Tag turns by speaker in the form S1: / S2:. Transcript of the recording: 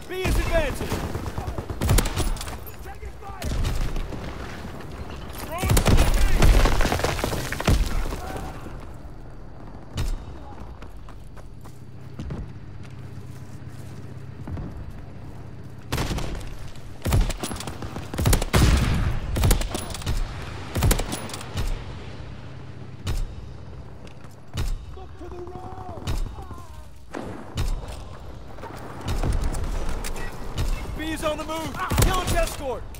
S1: B is advancing.
S2: Taking fire! Look to the road!
S1: B is on the move. Kill its escort.